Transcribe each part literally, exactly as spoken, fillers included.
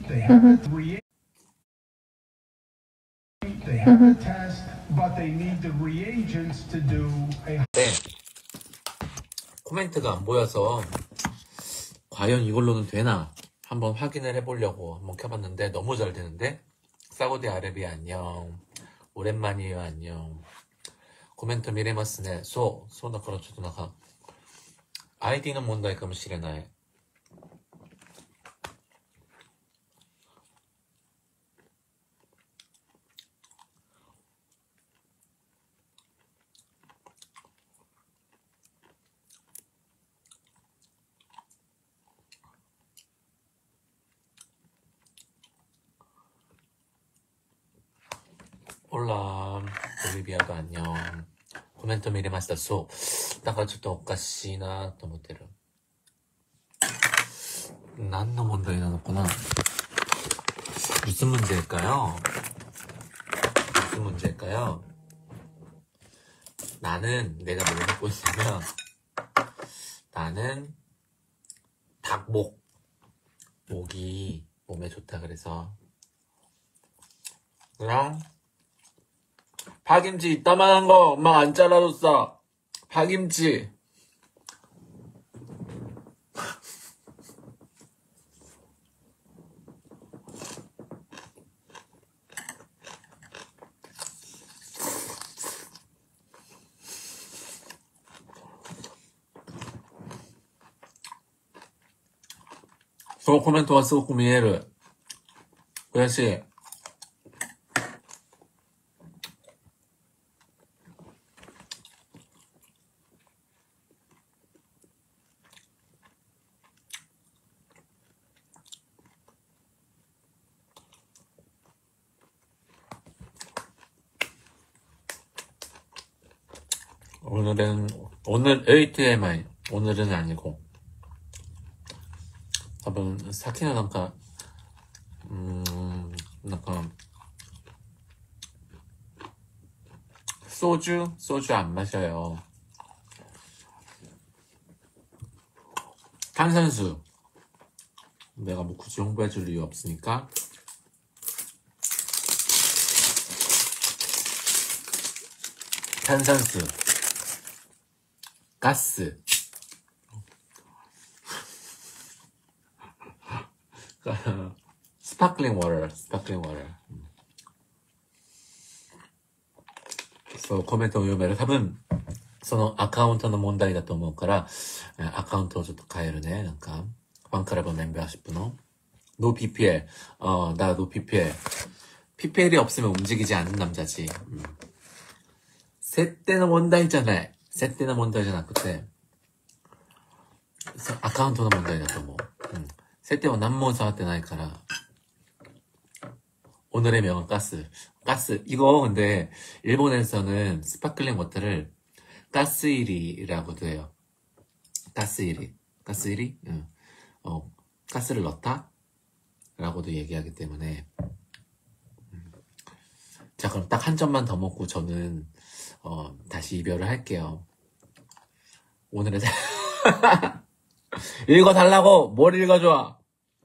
They have mm-hmm. a reagent. They have mm-hmm. a test, but they need the reagents to do a. 네. 코멘트가 안 보여서 과연 이걸로는 되나 한번 확인을 해보려고 한번 켜봤는데 너무 잘 되는데. 사우디아라비아 안녕. 오랜만이에요. 안녕. 코멘트 미레마스네. 소, 소나 그렇죠. 나가. 아이디는 뭔다이かもしれない。올라 볼리비아도 안녕. 코멘트 미리마스다. 소. 다가ちょっとおかしいなと思ってる。何の問題なのかな? 무슨 문제일까요? 무슨 문제일까요? 나는 내가 뭘 먹고 있으면 나는 닭목. 목이 몸에 좋다 그래서 그냥 파김치 이따만한 거 엄마 안 잘라줬어. 파김치. 소 코멘트はすごく見える。悔しい。 오늘은 오늘 에이티엠아이 오늘은 아니고多分 사키는 뭔가 음 뭔가 소주 소주 안 마셔요. 탄산수 내가 뭐 굳이 홍보해줄 이유 없으니까. 탄산수 가스 스파클링 워터 스파클링 워터 そうコメントを読める。多分そのアカウントの問題だと思うからアカウントをちょっと変えるね。なんかファンクラブメンバーシップの노 피피엘 어 나 노 피피엘 피피엘이 없으면 움직이지 않는 남자지. 음. 設定の問題じゃない。設定の問題じゃなくて、アカウントの問題だと思う。うん。設定は何も触ってないから。오늘의 명은 가스. 가스. 이거 근데 일본에서는 스파클링 워터를 가스일이라고도 해요. 가스일이. 가스일이? 응. 어, 가스를 넣다? 라고도 얘기하기 때문에. 음. 자, 그럼 딱 한 점만 더 먹고 저는 어, 다시 이별을 할게요. 오늘의 읽어달라고! 뭘 읽어줘!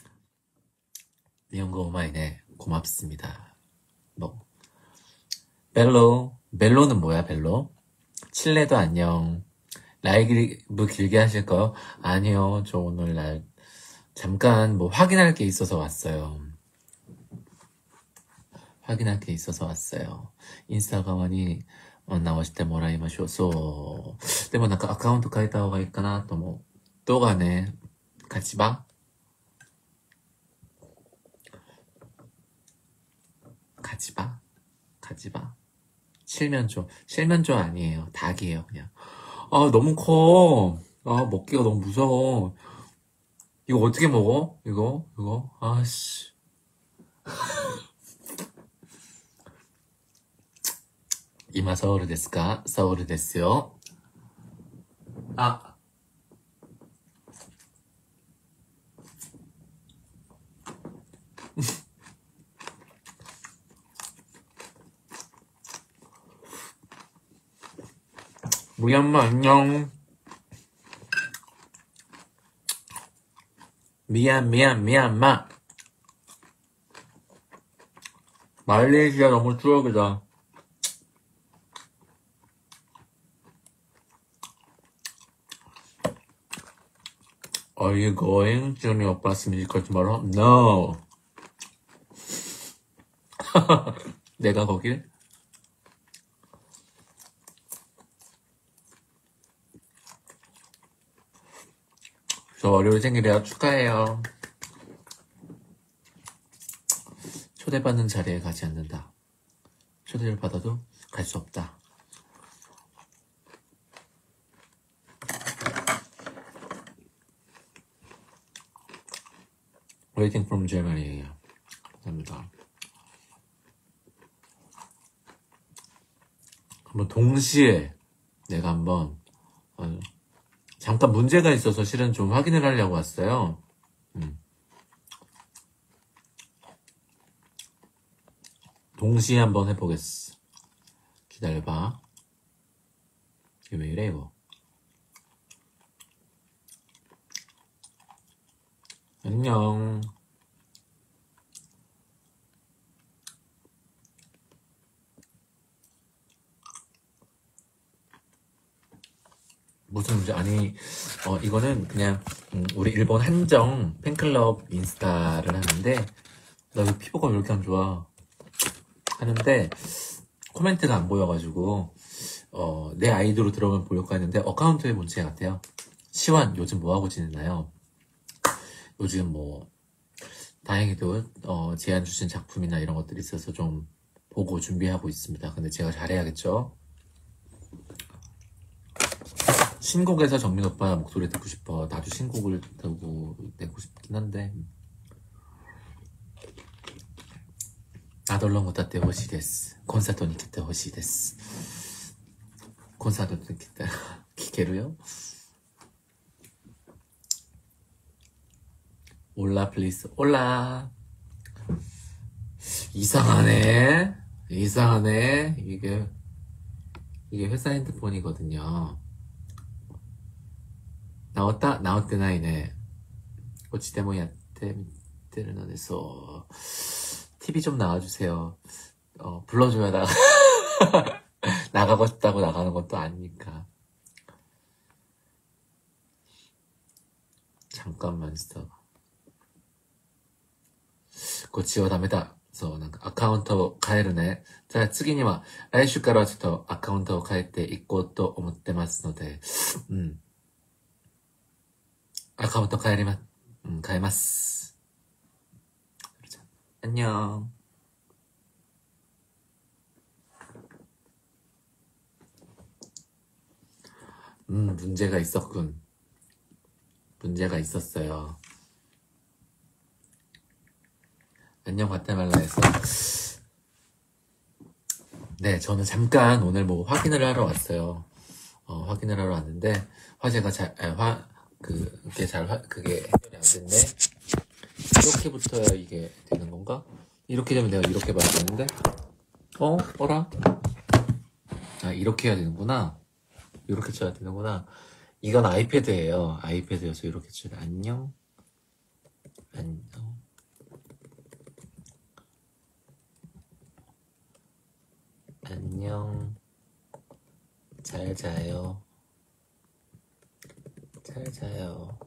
니온고 오마이네. 고맙습니다. 뭐 벨로 벨로는 뭐야 벨로? 칠레도 안녕. 라이브 길게 하실 거요? 아니요. 저 오늘 날 잠깐 뭐 확인할 게 있어서 왔어요. 확인할 게 있어서 왔어요. 인스타그램이直してもらいましょう。そう。でもなんかアカウント変えた方がいいかなと思う。動画ね、勝ち場勝ち場勝ち場실면조. 실면조 아니에요. 닭이에요, 그냥. 아, 너무 커. 아, 먹기가 너무 무서워. 이거 어떻게 먹어? 이거? 이거? 아씨. 이마 서울ですか? 서울ですよ. 아. 우리 엄마 안녕. 미안 미안 미안 마. 말레이시아 너무 추억이다. Are you going? 지훈이 오빠 뮤지컬 tomorrow? No. 내가 거길? 저 월요일 생일이라 축하해요. 초대받는 자리에 가지 않는다. 초대를 받아도 갈 수 없다. Waiting from Germany예요. 감사합니다. 한번 동시에 내가 한번 어, 잠깐 문제가 있어서 실은 좀 확인을 하려고 왔어요. 음. 동시에 한번 해보겠어. 기다려봐. 이게 왜 이래 이거. 안녕. 무슨 문제? 아니, 어, 이거는 그냥, 음, 우리 일본 한정 팬클럽 인스타를 하는데, 나 왜 피부가 왜 이렇게 안 좋아? 하는데, 코멘트가 안 보여가지고, 어, 내 아이디로 들어오면 보려고 했는데, 어카운트에 문제 같아요. 시완, 요즘 뭐하고 지내나요? 요즘 뭐, 다행히도, 어, 제안 주신 작품이나 이런 것들이 있어서 좀 보고 준비하고 있습니다. 근데 제가 잘해야겠죠? 신곡에서 정민 오빠 목소리 듣고 싶어. 나도 신곡을 듣고 내고 싶긴 한데. 아돌롱 오타테 호시 데스. 콘서트に来てほしいです. 콘서트に来て聞けるよ. 올라 플리즈. 올라. 이상하네. 이상하네. 이게 이게 회사 핸드폰이거든요. 나왔다? 나왔대 나이네. こっちでもやってみてるので 소. 티비 좀 나와주세요. 어, 불러줘야 나 나가고 싶다고 나가는 것도 아니니까. 잠깐만 스톱. こっちはダメだ。そう、なんかアカウントを変えるね。じゃあ次には来週からはちょっとアカウントを変えていこうと思ってますので、うん。アカウント変えりま、うん、変えます。안녕。음, 문제가 있었군. 문제가 있었어요. 안녕, 과테말라에서. 네, 저는 잠깐 오늘 뭐 확인을 하러 왔어요. 어, 확인을 하러 왔는데, 화제가 잘, 아, 화, 그, 그게 잘, 화, 그게 해결이 안 됐네. 이렇게 붙어야 이게 되는 건가? 이렇게 되면 내가 이렇게 봐야 되는데? 어? 어라? 아, 이렇게 해야 되는구나. 이렇게 쳐야 되는구나. 이건 아이패드예요. 아이패드여서 이렇게 쳐야 돼. 안녕. 안녕. 안녕. 잘 자요. 잘 자요.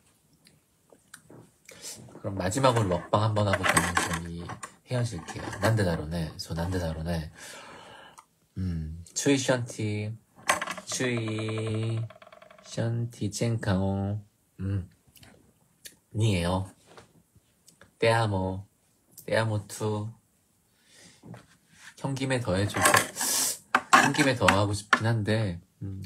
그럼 마지막으로 먹방 한번 하고 저는 저희 헤어질게요. 난데다로네. 저 난데다로네. 음, 추이 션티. 추이 션티 젠카오. 음, 니에요. 때아모. 때아모 투. 형김에 더해줘. 형김에 더하고 싶긴 한데, 음.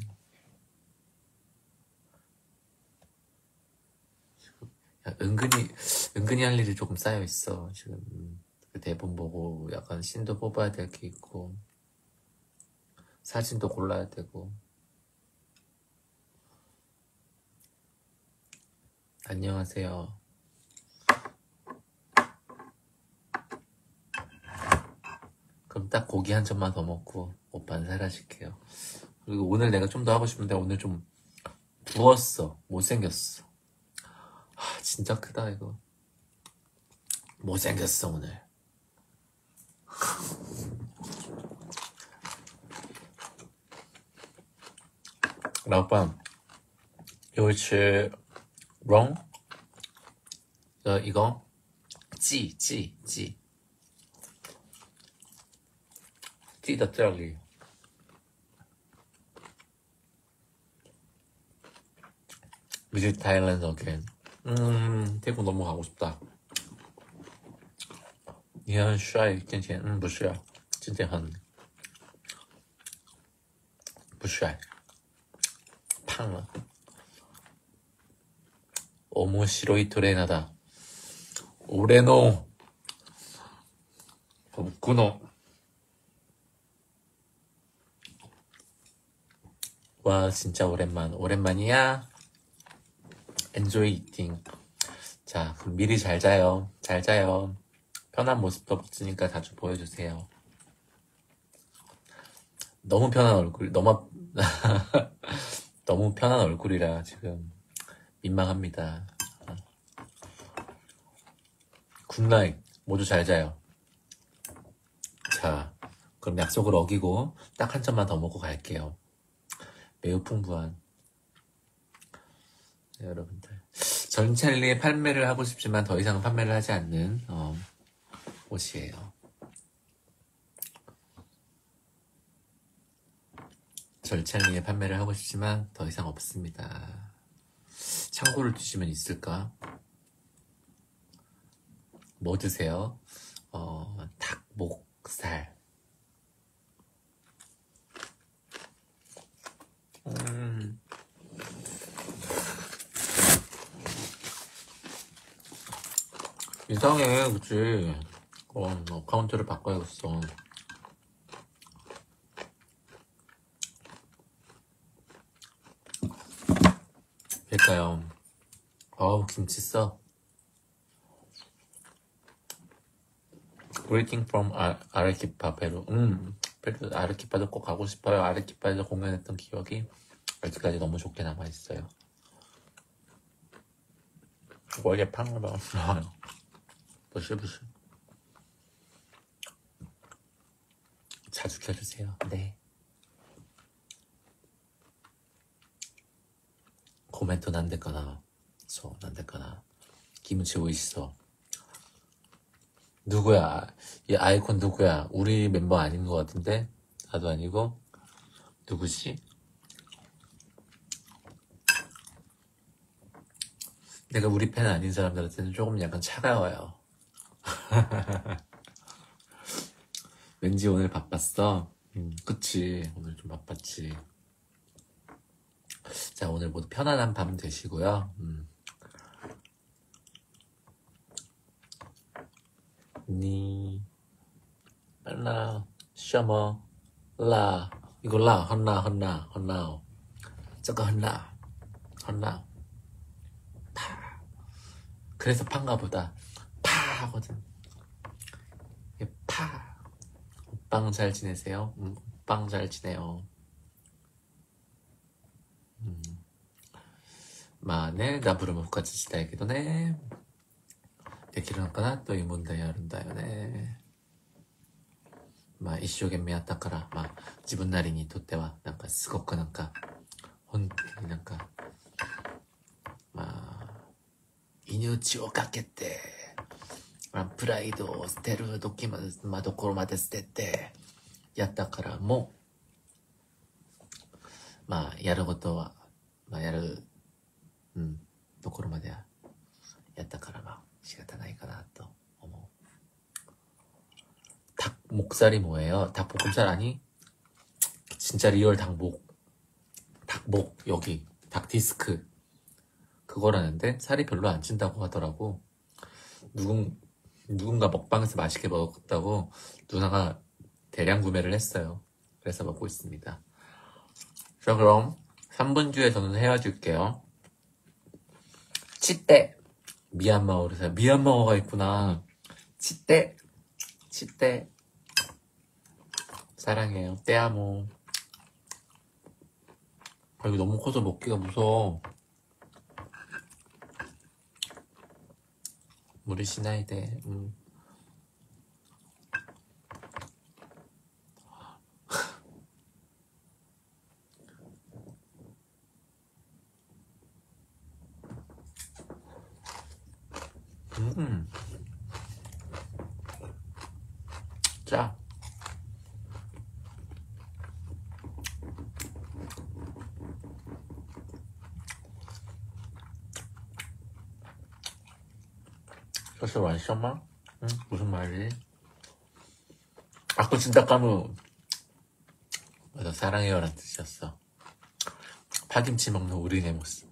야, 은근히, 은근히 할 일이 조금 쌓여있어. 지금, 음. 그 대본 보고 약간 씬도 뽑아야 될 게 있고, 사진도 골라야 되고. 안녕하세요. 그럼 딱 고기 한 점만 더 먹고 오빠는 사라질게요. 그리고 오늘 내가 좀 더 하고 싶은데 오늘 좀 부었어. 못생겼어. 하, 진짜 크다 이거. 못생겼어 오늘. 老板又会吃 wrong 的一个鸡鸡鸡鸡的这里 visit Thailand again. 음, 태국 너무 가고 싶다. 你很帅，健健。嗯，不是啊，健健很不帅，胖了。面白いトレーナーだ。俺の僕の와 진짜 오랜만. 오랜만이야. enjoy eating. 자, 그럼 미리 잘 자요. 잘 자요. 편한 모습도 멋지니까 자주 보여주세요. 너무 편한 얼굴, 너무 너무 편한 얼굴이라 지금 민망합니다. 굿나잇. 모두 잘 자요. 자, 그럼 약속을 어기고 딱 한 잔만 더 먹고 갈게요. 매우 풍부한 네, 여러분들 전찰리에 판매를 하고 싶지만 더 이상 판매를 하지 않는 어, 옷이에요. 절찰리에 판매를 하고 싶지만 더 이상 없습니다. 창고를 두시면 있을까? 뭐 드세요? 어, 닭, 목살. 음. 이상해, 그치? 어, 어카운트를 바꿔야겠어. 그러니까요. 어우, 김치 써. Greeting from 아, 아르키파, 페루. 음, 페루, 아르키파도 꼭 가고 싶어요. 아르키파에서 공연했던 기억이 아직까지 너무 좋게 남아있어요. 원래 팡을 먹었어요. 不是不是 자주 켜주세요. 네. 코멘트 난데까나 소 난데까나 김치 오이시소. 누구야? 이 아이콘 누구야? 우리 멤버 아닌 것 같은데? 나도 아니고 누구지? 내가 우리 팬 아닌 사람들한테는 조금 약간 차가워요. 왠지 오늘 바빴어? 음, 그치. 오늘 좀 바빴지. 자, 오늘 모두 편안한 밤 되시고요. 음. 니, 라, 셔머, 라. 이거 라, 헌나, 헌나, 헌나오. 저거 헌나, 헌나. 파. 그래서 판가 보다. 파 하거든. 파. 오빵 잘 지내세요? 음, 오빵 잘 지내요. 음. まあね、ダブルも復活したいけどね。できるのかなという問題あるんだよね。まあ一生懸命やったから、まあ自分なりにとっては、なんかすごくなんか、本当になんか、まあ、命をかけて、まあ、プライドを捨てる時まで、まあ、ところまで捨てて、やったからも、まあ、やることは、まあ、やる、うん、ところまでは、やったから、まあ、仕方ないかな、と思う。 닭 목살이 뭐예요? 닭볶음살 아니? 진짜 리얼 닭목. 닭목, 여기. 닭 디스크. 그거라는데, 살이 별로 안 찐다고 하더라고. 누군, 누군가 먹방에서 맛있게 먹었다고 누나가 대량 구매를 했어요. 그래서 먹고 있습니다. 자, 그럼 삼 분 뒤에 저는 헤어질게요. 치떼. 미얀마어에서 미얀마어가 있구나. 치떼. 치떼. 사랑해요. 떼아모. 아, 이거 너무 커서 먹기가 무서워. 무리しないで. 음. 짜. 소스 완성마? 응? 무슨 말이지? 아까 진짜 까무 맞아, 사랑해요란 뜻이었어. 파김치 먹는 우리네 모습.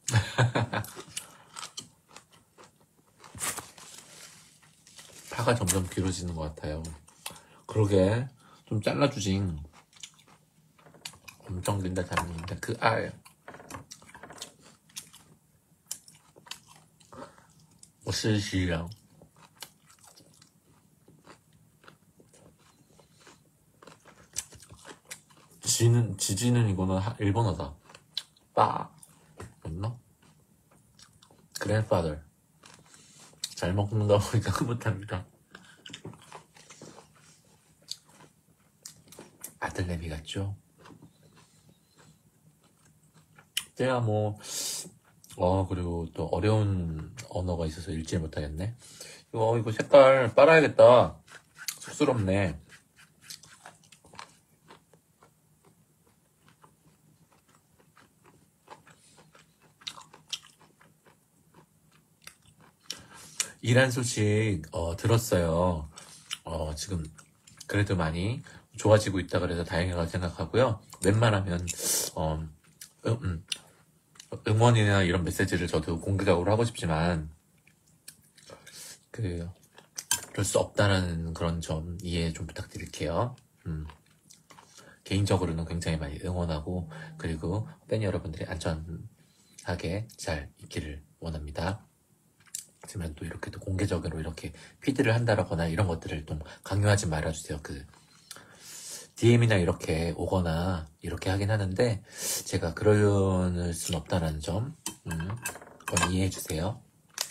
파가 점점 길어지는 것 같아요. 그러게 좀 잘라주지. 엄청 긴다 잡는데 그 알.我是西人. 지는 지지는 이거는 하- 일본어다. 빠 맞나? grandfather. 잘 먹는다 보니까 흐뭇합니다. 아들내미 같죠? 제가 뭐, 어, 그리고 또 어려운 언어가 있어서 읽지 못하겠네. 이거, 이거 색깔 빨아야겠다. 쑥스럽네. 일한 소식, 어, 들었어요. 어, 지금, 그래도 많이 좋아지고 있다 그래서 다행이라고 생각하고요. 웬만하면, 어, 음, 음, 응원이나 이런 메시지를 저도 공개적으로 하고 싶지만, 그, 그럴 수 없다라는 그런 점 이해 좀 부탁드릴게요. 음, 개인적으로는 굉장히 많이 응원하고, 그리고 팬 여러분들이 안전하게 잘 있기를 원합니다. 하지만 또 이렇게 또 공개적으로 이렇게 피드를 한다거나 이런 것들을 좀 강요하지 말아주세요. 그, 디엠이나 이렇게 오거나 이렇게 하긴 하는데, 제가 그럴 순 없다는 점, 음, 그건 이해해주세요.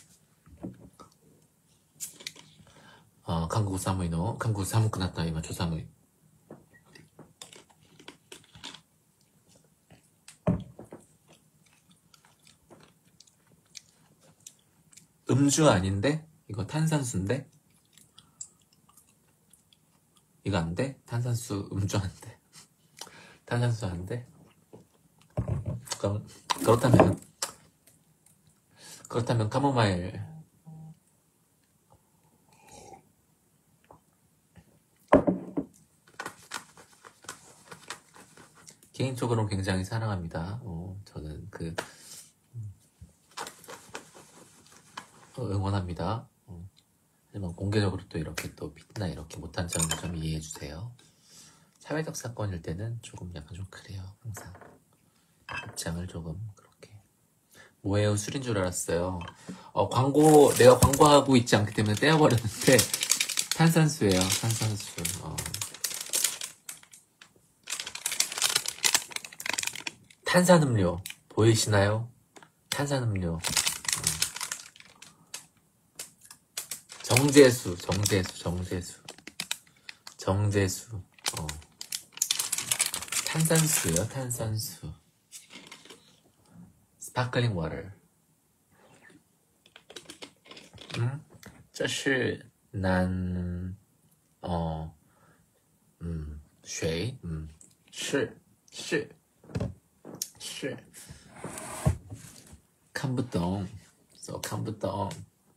어, 한국 사무이노, 한국 사무 끝났다, 이마 조사무이. 음주 아닌데? 이거 탄산수인데? 이거 안 돼? 탄산수 음주 안 돼. 탄산수 안 돼? 그럼, 그렇다면, 그렇다면 카모마일. 개인적으로는 굉장히 사랑합니다. 어, 저는 그, 어, 응원합니다. 어. 하지만 공개적으로 또 이렇게 또 피드나 이렇게 못한 점을 좀 이해해주세요. 사회적 사건일 때는 조금 약간 좀 그래요. 항상 입장을 조금 그렇게. 뭐예요? 술인 줄 알았어요. 어, 광고 내가 광고하고 있지 않기 때문에 떼어버렸는데 탄산수예요. 탄산수. 어. 탄산음료 보이시나요? 탄산음료. 정제수, 정제수, 정제수, 정제수. 어. 탄산수요, 탄산수. 스파클링 워터. 음, 这是南, 어, 음, 水, 음, 是,是,是. 看不懂, so 看不懂.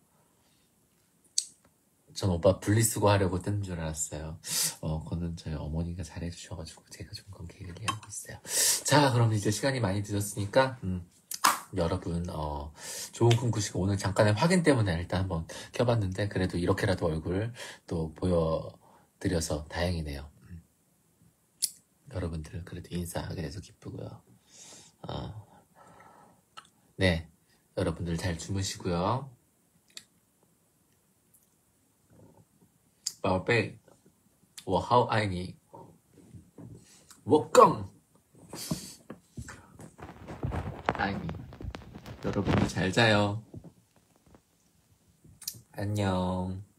전 오빠 분리수거 하려고 뜬 줄 알았어요. 어, 그거는 저희 어머니가 잘해주셔가지고 제가 좀 그렇게 얘기하고 있어요. 자, 그럼 이제 시간이 많이 늦었으니까 음, 여러분 어, 좋은 꿈 꾸시고 오늘 잠깐의 확인 때문에 일단 한번 켜봤는데 그래도 이렇게라도 얼굴 또 보여드려서 다행이네요. 음. 여러분들 그래도 인사하게 돼서 기쁘고요. 어, 네, 여러분들 잘 주무시고요. 宝贝，我好爱你，我更爱你。 여러분들 잘 자요. 안녕.